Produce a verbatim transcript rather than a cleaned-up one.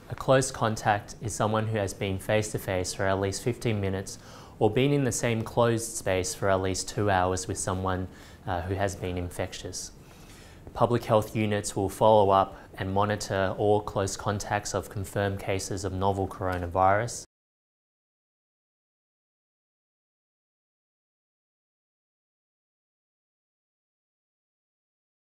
A close contact is someone who has been face-to-face for at least fifteen minutes or been in the same closed space for at least two hours with someone uh, who has been infectious. Public health units will follow up and monitor all close contacts of confirmed cases of novel coronavirus